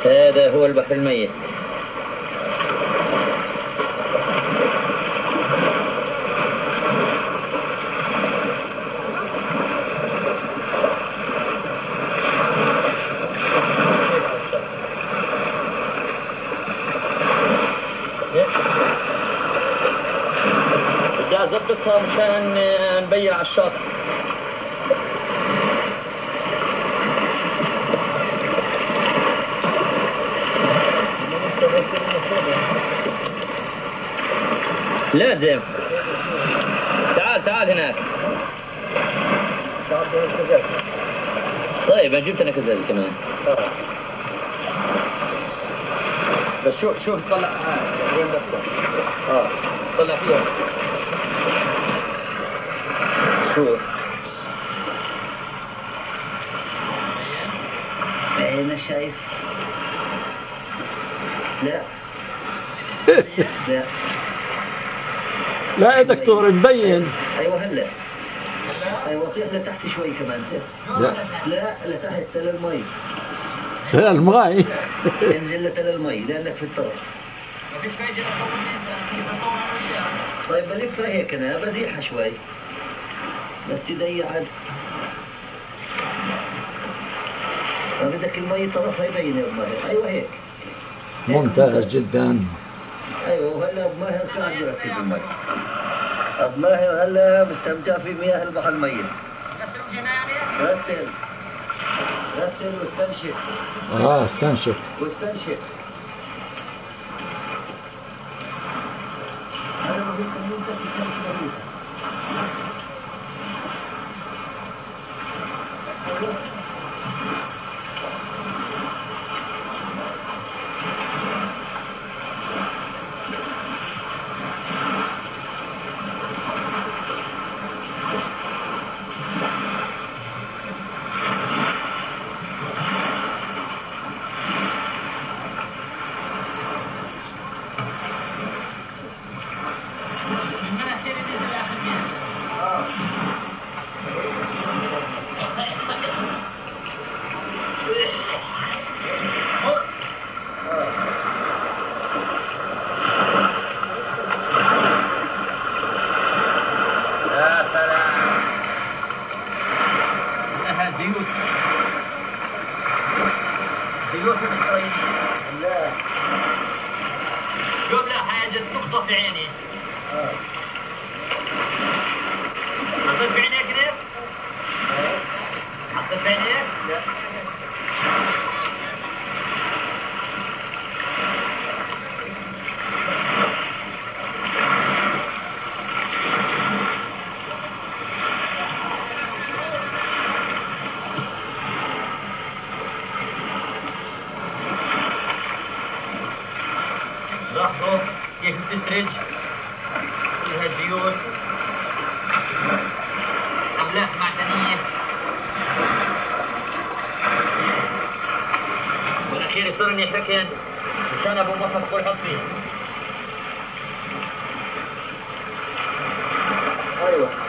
هذا هو البحر الميت. بدي أظبطها مشان نبيع على الشاطئ. لازم. تعال هناك. طيب انا جبت انا كذا كمان. بس شوف طلع وين بدك. طلع فيها. شوف. انا شايف. لا. لا. لا يا دكتور مبين. ايوه هلا. ايوه طيح لتحت شوي كمان. لا لتحت للمي. المي. انزل للمي لانك في الطرف. مفيش فايدة. طيب بلفها هيك انا بزيحها شوي. بس يضيع عاد. ما بدك المي طرفها يبين يا ماهر. ايوه هيك. ممتاز جدا. ايوه وهلا ابو ماهر قاعد يغسل المي. ابو ماهر هلا مستمتع في مياه البحر الميت. غسل واستنشق. استنشق. واستنشق. انا بقول لكم انت تستنشق. زيوت إسرائيلية. لا. شوف لا حاجة نقطة في عيني. حطيت في عينيك كده؟ حطيت في عينيك؟ لا. لاحظوا كيف بتسرج فيها زيوت أملاح معدنية والأخير يصير إني يحركن مشان أبو مطر يحط فيه. ايوه